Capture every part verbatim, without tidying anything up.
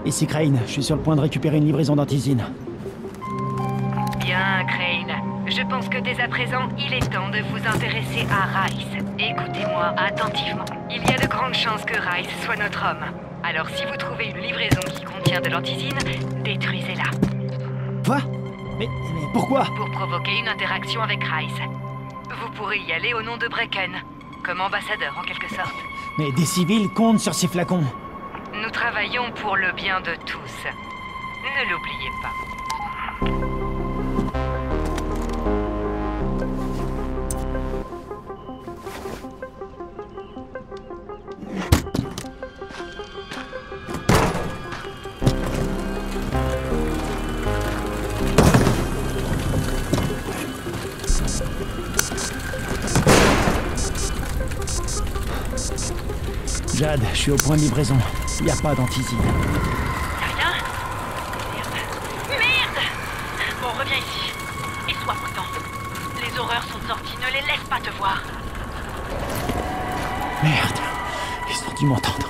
Ici Crane, je suis sur le point de récupérer une livraison d'antisine. Bien, Crane. Je pense que dès à présent, il est temps de vous intéresser à Rice. Écoutez-moi attentivement. Il y a de grandes chances que Rice soit notre homme. Alors si vous trouvez une livraison qui contient de l'antisine, détruisez-la. Quoi? mais, mais pourquoi? Pour provoquer une interaction avec Rice. Vous pourrez y aller au nom de Brecken, comme ambassadeur en quelque sorte. Mais des civils comptent sur ces flacons. Nous travaillons pour le bien de tous. Ne l'oubliez pas. Jade, je suis au point de livraison. Il n'y a pas d'antisine. Y'a rien? Merde. Merde! Bon, reviens ici. Et sois prudent. Les horreurs sont sorties, ne les laisse pas te voir. Merde. Ils ont dû m'entendre.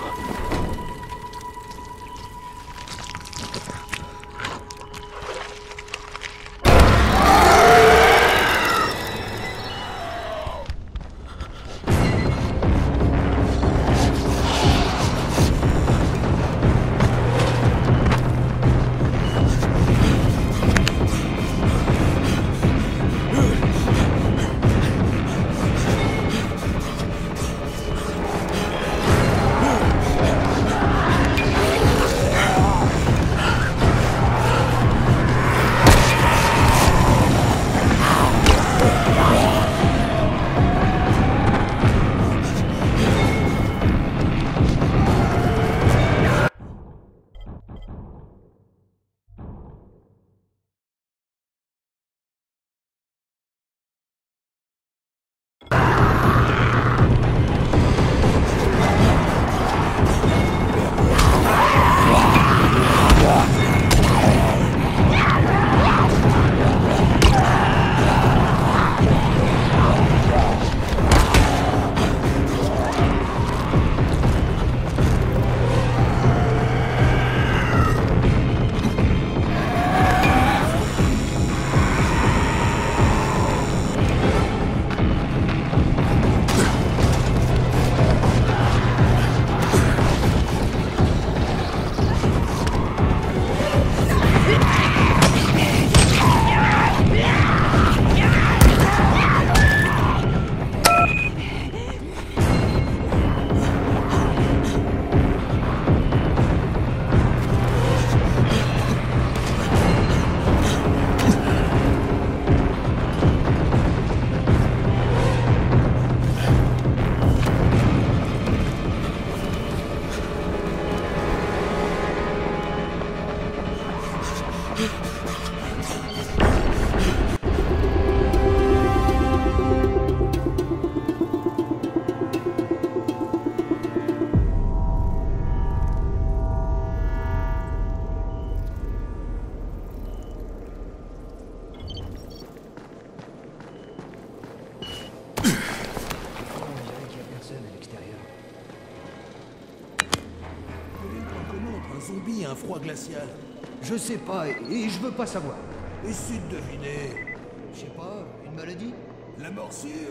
Zombie et un froid glacial. Je sais pas, et je veux pas savoir. Essaye de deviner. Je sais pas, une maladie? La morsure?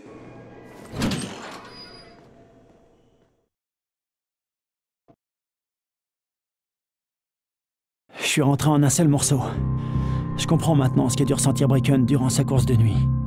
Je suis rentré en un seul morceau. Je comprends maintenant ce qu'a dû ressentir Brecken durant sa course de nuit.